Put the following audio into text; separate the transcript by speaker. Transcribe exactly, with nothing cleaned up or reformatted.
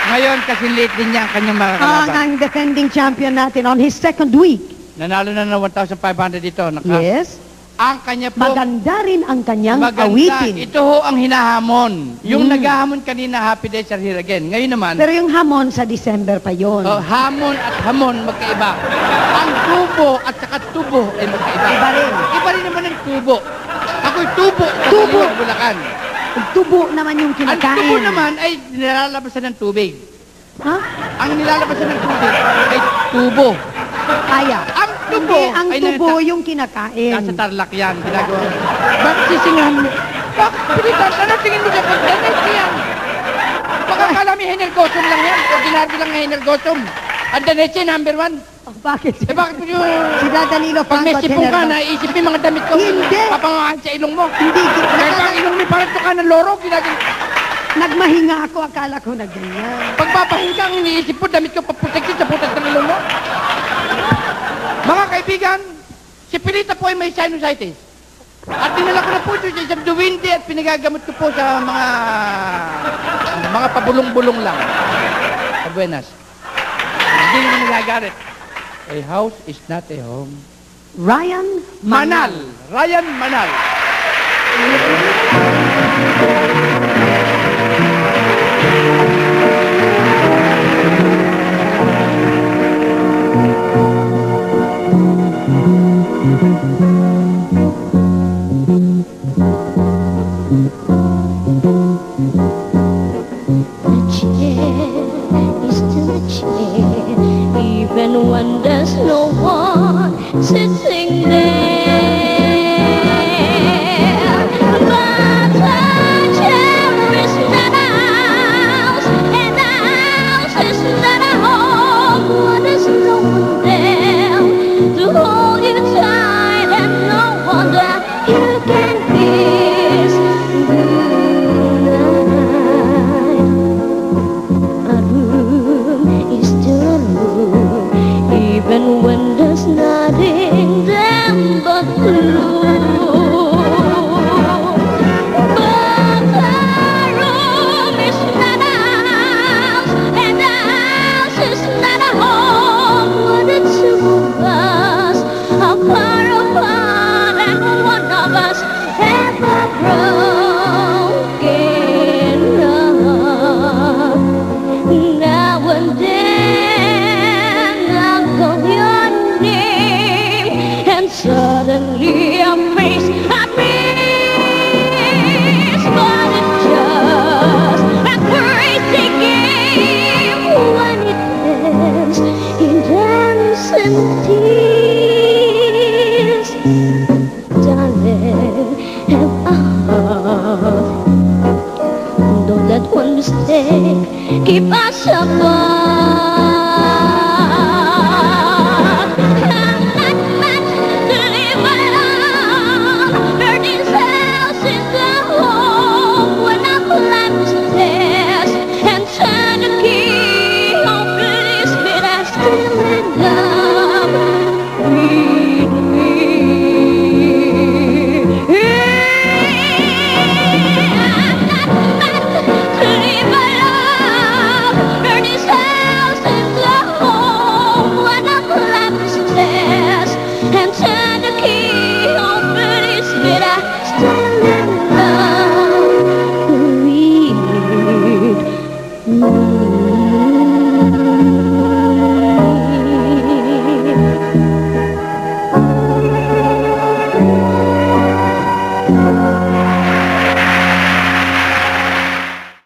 Speaker 1: Ngayon, kasi late din niya ang kanyang mga
Speaker 2: Ang,
Speaker 1: kalaban.
Speaker 2: ang defending champion natin on his second week.
Speaker 1: Nanalo na ng one thousand five hundred dito. Naka,
Speaker 2: Yes.
Speaker 1: Ang kanya po,
Speaker 2: Maganda rin ang kanyang
Speaker 1: maganda.
Speaker 2: awitin.
Speaker 1: Ito ho ang hinahamon. Yung
Speaker 2: Mm.
Speaker 1: naghahamon kanina, Happy Days are here again. Ngayon naman,
Speaker 2: Pero yung hamon sa December pa yon.
Speaker 1: oh, hamon at hamon magkaiba. Ang tubo at saka tubo ay magkaiba.
Speaker 2: Iba rin.
Speaker 1: Iba rin naman ang tubo. Ako'y tubo.
Speaker 2: Tubo.
Speaker 1: Sa Bulacan.
Speaker 2: Tubo naman yung
Speaker 1: Ang
Speaker 2: kinakain.
Speaker 1: tubo naman ay nilalabasan ng tubig.
Speaker 2: Ha?
Speaker 1: Ang nilalabasan ng tubig ay tubo.
Speaker 2: Kaya.
Speaker 1: Ang tubo
Speaker 2: Hindi, ang
Speaker 1: ay
Speaker 2: tubo
Speaker 1: nasa-
Speaker 2: yung kinakain.
Speaker 1: Nasa Tarlac yan, ginagawa. Bakit sisingahan mo? Bakit pilitan? Ano tingin mo dyan? Danet yan. Baka kala may henergosum lang yan. Ordinaryo lang na henergosum. Ang danet number one.
Speaker 2: Oh, bakit?
Speaker 1: Eh bakit mo yung...
Speaker 2: Si Danilo
Speaker 1: Pag may
Speaker 2: Franco
Speaker 1: sipong ka,
Speaker 2: Tenerba.
Speaker 1: naisip mo yung mga damit ko.
Speaker 2: Hindi.
Speaker 1: Papangahan sa ilong mo.
Speaker 2: Hindi.
Speaker 1: Kaya pang ilong mo parang tuka ng loro. Ginagin.
Speaker 2: Nagmahinga ako, akala ko na ganyan.
Speaker 1: Pagpapahinga, ang iniisip mo, damit ko paputik sa putas ng ilong mo. Mga kaibigan, si Pilita po ay may sinusitis. At dinala ko na po ito sa isang duwindi at pinagagamot ko po sa mga mga pabulong-bulong lang. Sa Buenas. Hindi naman nagagalit. A house is not a home.
Speaker 2: Ryan
Speaker 1: Manal. Ryan Manal.
Speaker 3: Even when there's no one sitting there, but the chair is not a house, and the house is not a home. When there's no one there to hold you tight, and no one that you can kiss goodnight. A room is still a room, even when there's nothing there but blue. But the room is not a house, and the house is not a home. When the two of us are far apart, and one of us ever broken up. Now and then I'll call your name, and suddenly I face a miss. But it's just a crazy game when it ends in dancing tears. Darling, have a heart. Don't let one mistake keep us apart.